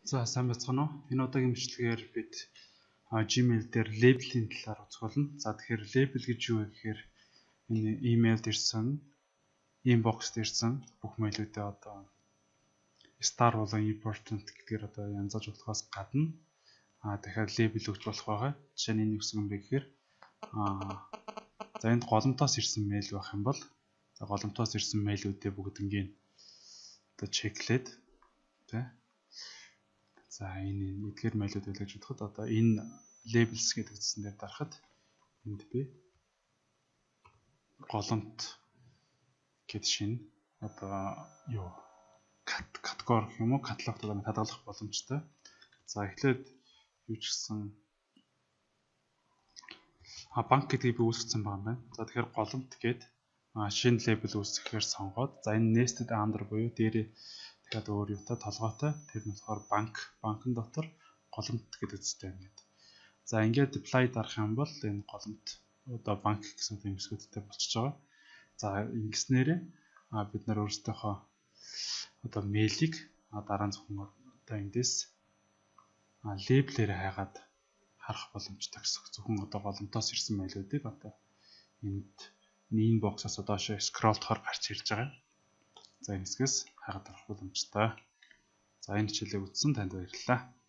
За сайн бацгаана уу? Энэ удаагийн бичлэгээр бид Gmail дээр лейблийн талаар үзэх болно. За тэгэхээр лейбл гэж юу вэ гэхээр энэ имэйлд ирсэн, инбоксд ирсэн бүх мэйлүүдээ одоо star болон important гэдгээр одоо янзаж болохоос гадна дахиад лейбл өгч болох байгаа. Жишээ нь энэ үгс юм бэ гэхээр за энд голомтоос ирсэн мэйл байх юм бол голомтоос ирсэн мэйлүүдээ бүгднийг одоо чеклээд тэ. За энэ эдгээр мэйлүүд байлгаж бодоход одоо энэ labels гэдэг зүйлсэн дээр дарахад энд би голомт гэд шинэ одоо юу категори гэх юм уу каталогт хадгалах боломжтой. За эхлээд юу ч гэсэн банк гэдгийг би үүсгэсэн байгаа юм байна. За тэгэхээр голомт гэд шинэ label үүсгэхээр сонгоод за энэ nested under буюу дээрээ дахиад өөр юутай толгойтой тэр нь болохоор банкн дотор голомт гэдэг зүйлтэй юм гээд. За ингээд apply дарах юм бол энэ голомт одоо банк гэсэн тэмцгүүдтэй болчихж байгаа. За ингэснээрээ бид нар өөрсдийнхөө одоо мэйлийг дараа нь зөвхөн одоо эндээс лейблээр хайгаад харах боломжтой гэсэн. Зөвхөн одоо голомтоос ирсэн мэйлүүдийг одоо энд inbox-аас доошоо scroll-тохоор гарч ирж байгаа. За энэ хэсгээс хайгаад авах боломжтой. За энэ хичээлийг үзсэн танд баярлалаа.